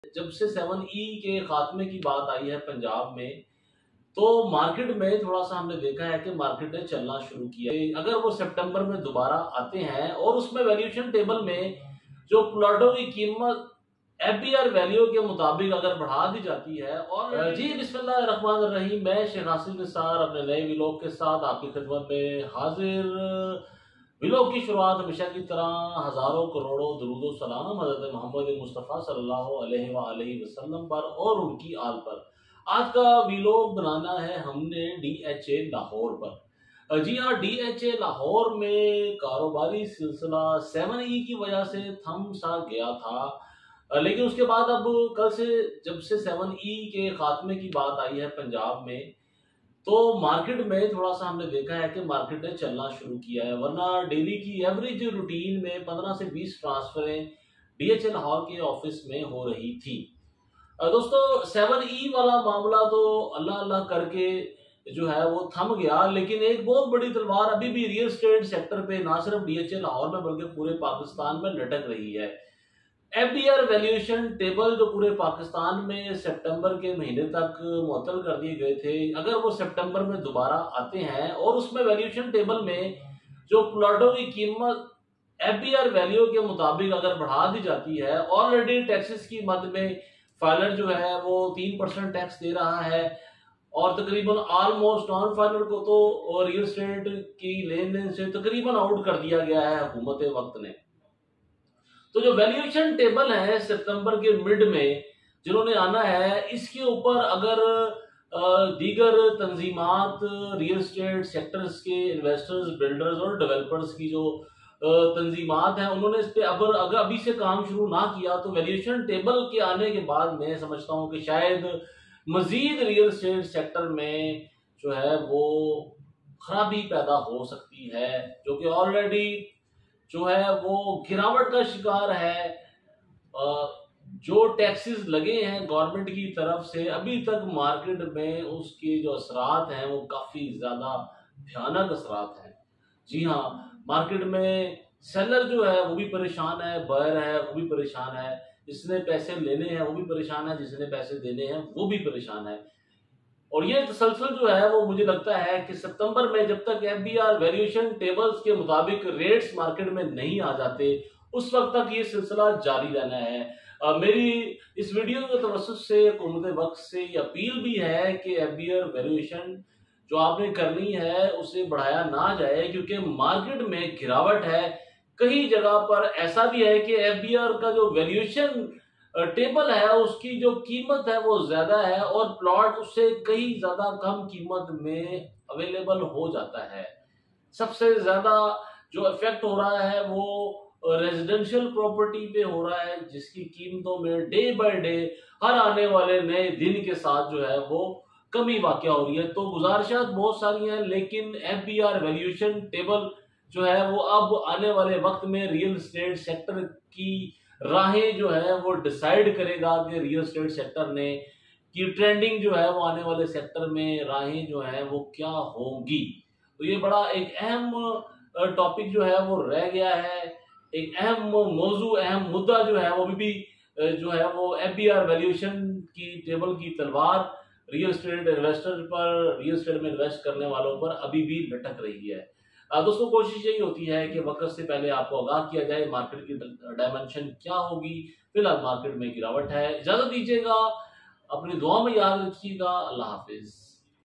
जब से 7E के खात्मे की बात आई है पंजाब में, तो मार्केट में थोड़ा सा हमने देखा है कि मार्केट ने चलना शुरू किया है। अगर वो सितंबर में दोबारा आते हैं और उसमें वैल्यूएशन टेबल में जो प्लॉटों की कीमत एफबीआर वैल्यू के मुताबिक अगर बढ़ा दी जाती है और जी बिस्मिल्लाहिर्रहमानिर्रहीम, मैं शेख हासिफ निसार अपने नए व्लॉग के साथ आपकी खिदमत में हाजिर। व्लॉग की शुरुआत हमेशा की तरह हजारों करोड़ों दुरूद सलाम हज़रत मोहम्मद मुस्तफ़ा सल्लल्लाहु अलैहि वसल्लम पर और उनकी आल पर। आज का व्लॉग बनाना है हमने डीएचए लाहौर पर। जी हाँ, डीएचए लाहौर में कारोबारी सिलसिला 7E की वजह से थम सा गया था। लेकिन उसके बाद अब कल से जब से 7E के खात्मे की बात आई है पंजाब में, तो मार्केट में थोड़ा सा हमने देखा है कि मार्केट ने चलना शुरू किया है, वरना डेली की एवरेज रूटीन में 15 से 20 ट्रांसफरें डीएचए लाहौर के ऑफिस में हो रही थी। दोस्तों, 7E वाला मामला तो अल्लाह अल्लाह करके जो है वो थम गया, लेकिन एक बहुत बड़ी तलवार अभी भी रियल एस्टेट सेक्टर पे ना सिर्फ डीएचए लाहौर में बल्कि पूरे पाकिस्तान में लटक रही है। एफडीआर वैल्यूएशन टेबल जो पूरे पाकिस्तान में सितंबर के महीने तक मुअत्तल कर दिए गए थे, अगर वो सितंबर में दोबारा आते हैं और उसमें वैल्यूएशन टेबल में जो प्लॉटों की कीमत एफबीआर वैल्यू के मुताबिक अगर बढ़ा दी जाती है, ऑलरेडी टैक्सेस की मद में फाइलर जो है वो 3% टैक्स दे रहा है और तकरीबन ऑलमोस्ट नॉन फाइलर को तो रियल एस्टेट की लेन देन से तकरीबन आउट कर दिया गया है हुकूमत वक्त ने। तो जो वैल्यूएशन टेबल है सितंबर के मिड में जिन्होंने आना है, इसके ऊपर अगर दीगर तंजीमात रियल एस्टेट सेक्टर्स के इन्वेस्टर्स, बिल्डर्स और डेवलपर्स की जो तंजीमात हैं, उन्होंने इस पे अगर अभी से काम शुरू ना किया तो वैल्यूएशन टेबल के आने के बाद मैं समझता हूँ कि शायद मजीद रियल एस्टेट सेक्टर में जो है वो खराबी पैदा हो सकती है, जो कि ऑलरेडी जो है वो गिरावट का शिकार है। जो टैक्सेस लगे हैं गवर्नमेंट की तरफ से, अभी तक मार्केट में उसके जो असरात हैं वो काफी ज्यादा भयानक असरात हैं। जी हाँ, मार्केट में सेलर जो है वो भी परेशान है, बायर है वो भी परेशान है, जिसने पैसे लेने हैं वो भी परेशान है, जिसने पैसे देने हैं वो भी परेशान है। और ये तसलसल जो है वो मुझे लगता है कि सितंबर में जब तक एफबीआर वैल्यूएशन टेबल्स के मुताबिक रेट्स मार्केट में नहीं आ जाते, उस वक्त तक ये सिलसिला जारी रहना है। मेरी इस वीडियो के तवज्जुह से हुकूमत वक्त से ये अपील भी है कि एफबीआर वैल्यूएशन जो आपने करनी है उसे बढ़ाया ना जाए, क्योंकि मार्केट में गिरावट है। कई जगह पर ऐसा भी है कि एफबीआर का जो वैल्यूएशन टेबल है उसकी जो कीमत है वो ज्यादा है और प्लॉट उससे कहीं ज्यादा कम कीमत में अवेलेबल हो जाता है। सबसे ज्यादा जो इफेक्ट हो रहा है वो रेजिडेंशियल प्रॉपर्टी पे हो रहा है, जिसकी कीमतों में डे बाय डे हर आने वाले नए दिन के साथ जो है वो कमी वाक़या हो रही है। तो गुजारिशात बहुत सारी हैं, लेकिन एफबीआर वैल्यूएशन टेबल जो है वो अब आने वाले वक्त में रियल एस्टेट सेक्टर की राहें जो है वो डिसाइड करेगा कि रियल एस्टेट सेक्टर ने की ट्रेंडिंग जो है वो आने वाले सेक्टर में राहें जो है वो क्या होंगी। तो ये बड़ा एक अहम टॉपिक जो है वो रह गया है, एक अहम मौजू, अहम मुद्दा जो है वो भी जो है वो एफबीआर वैल्यूएशन की टेबल की तलवार रियल एस्टेट इन्वेस्टर पर, रियल एस्टेट में इन्वेस्ट करने वालों पर अभी भी लटक रही है। दोस्तों, कोशिश यही होती है कि वक्त से पहले आपको आगाह किया जाए मार्केट की डायमेंशन क्या होगी। फिलहाल मार्केट में गिरावट है। इजाजत दीजिएगा, अपनी दुआ में याद रखिएगा। अल्लाह हाफिज।